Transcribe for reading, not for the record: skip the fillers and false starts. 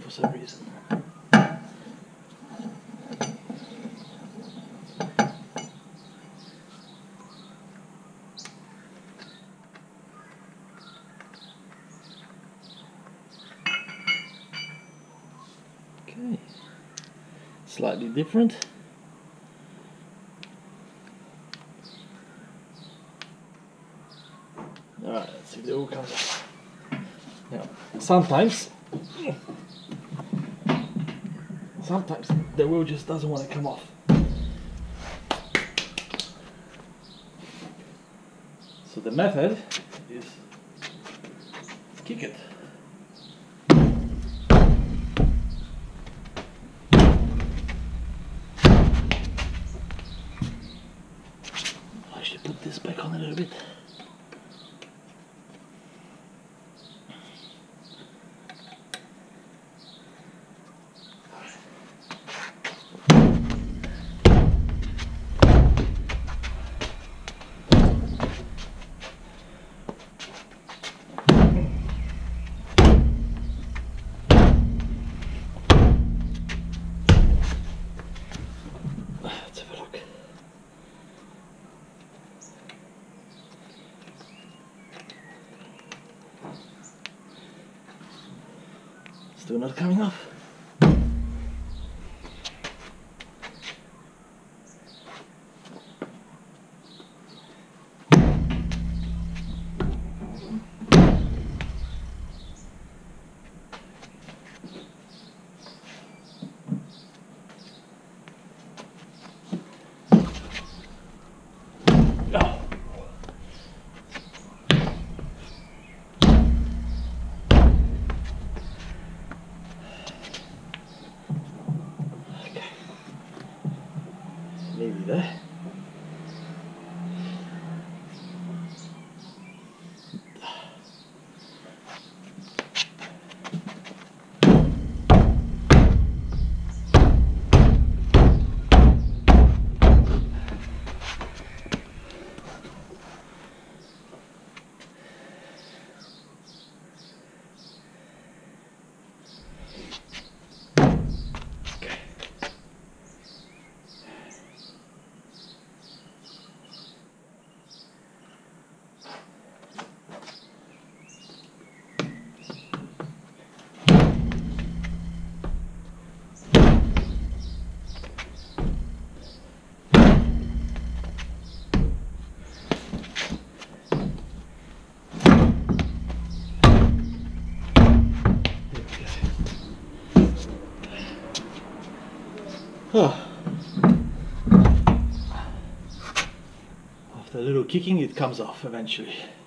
for some reason. Okay, slightly different. Alright, let's see if the oil comes off. Now, sometimes the wheel just doesn't want to come off. So the method is kick it. I should put this back on a little bit. Let's have a look. Still not coming off. Maybe there. After a little kicking, it comes off eventually.